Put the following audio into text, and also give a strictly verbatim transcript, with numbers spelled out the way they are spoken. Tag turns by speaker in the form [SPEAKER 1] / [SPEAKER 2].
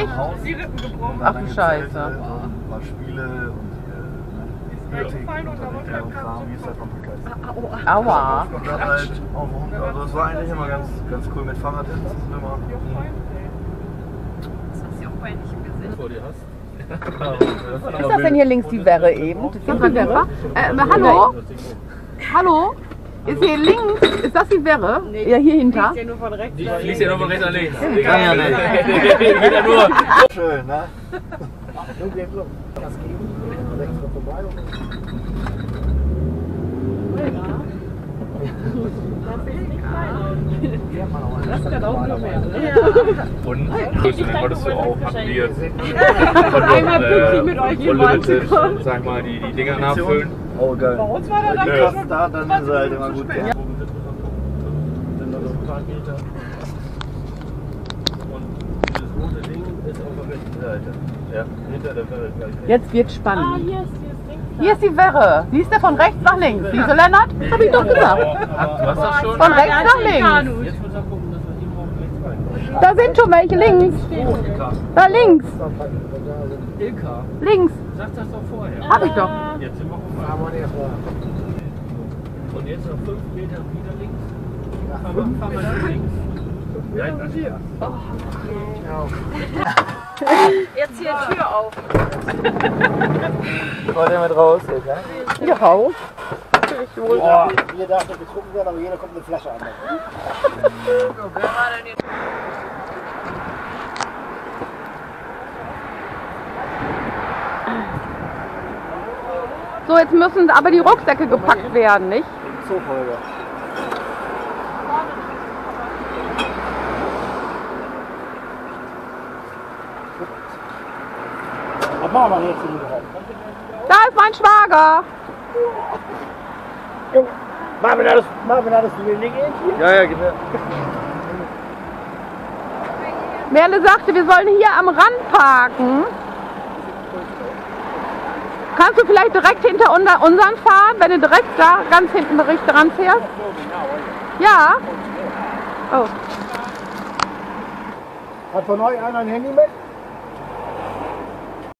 [SPEAKER 1] im Haus.
[SPEAKER 2] Die Rippen gebrochen.
[SPEAKER 1] Ach du
[SPEAKER 3] Lange
[SPEAKER 1] Scheiße.
[SPEAKER 3] Zelte, Ein paar Spiele und äh,
[SPEAKER 2] Ist gefallen und da war kein
[SPEAKER 3] Kram, wie ist halt von begeistert.
[SPEAKER 1] Aua.
[SPEAKER 3] Und dann halt auf Hund, also das war eigentlich immer ganz, ganz cool mit Fahrrad hin, das ist immer.
[SPEAKER 4] Das hast du auch vorher nicht gesehen.
[SPEAKER 5] Vor dir hast.
[SPEAKER 1] Was ist das denn hier links, die Werre eben? Das ist die Werre? Äh, hallo? Hallo? Ist hier links, ist das die Werre? Nee, ja, hier hinter.
[SPEAKER 2] Ja, nur von rechts.
[SPEAKER 5] Die fließt ja nur von rechts nach links.
[SPEAKER 3] Kann ja nicht.
[SPEAKER 5] Wieder nur.
[SPEAKER 3] Schön, ne?
[SPEAKER 2] Das kann auch nur mehr.
[SPEAKER 5] Und Größe, dann wolltest du auch, hatten wir
[SPEAKER 2] Einmal pünktlich mit euch hier mal zu kommen.
[SPEAKER 5] sag mal, die, die Dinger nachfüllen.
[SPEAKER 3] Oh, geil.
[SPEAKER 2] Bei uns war der dann
[SPEAKER 3] Ja.
[SPEAKER 2] schon
[SPEAKER 3] Da, dann ist er halt immer gut.
[SPEAKER 5] Sind da so ein paar Meter. Und dieses rote Ding ist auf der rechten Seite. Ja, hinter der Welle gleich.
[SPEAKER 1] Jetzt wird
[SPEAKER 2] Ah,
[SPEAKER 1] spannend.
[SPEAKER 2] hier ist dieses Ding.
[SPEAKER 1] Hier ist die Werre. Siehst du von rechts nach links? Siehst du, Lennart? Das hab ich doch gesagt.
[SPEAKER 5] Du hast das schon?
[SPEAKER 1] Von rechts nach links.
[SPEAKER 5] Jetzt müssen wir gucken, dass wir irgendwo rechts rein.
[SPEAKER 1] Da sind schon welche links. Da links.
[SPEAKER 5] Ilka,
[SPEAKER 1] Links.
[SPEAKER 5] sag das doch vorher.
[SPEAKER 1] Hab ich doch.
[SPEAKER 5] Jetzt sind wir rum. Und jetzt noch fünf Meter wieder links. Fahren wir, fahren wir nach links. Ja, ich bin hier.
[SPEAKER 4] Jetzt hier Tür auf.
[SPEAKER 3] Wollt ihr mit raus jetzt, ja?
[SPEAKER 1] Ja, raus.
[SPEAKER 6] Boah, jeder darf nicht getrunken werden, aber jeder kommt eine Flasche an.
[SPEAKER 1] So, jetzt müssen aber die Rucksäcke gepackt werden, nicht?
[SPEAKER 6] So, Holger. Was machen wir jetzt hier überhaupt?
[SPEAKER 1] Da ist mein Schwager.
[SPEAKER 6] Junge, Marvin, hattest, Marvin, hattest du den Link irgendwie?
[SPEAKER 3] Ja, ja, genau.
[SPEAKER 1] Merle sagte, wir sollen hier am Rand parken. Kannst du vielleicht direkt hinter unser, unseren fahren, wenn du direkt da ganz hinten dran fährst? Ja. Oh.
[SPEAKER 6] Hat von euch einer ein Handy mit?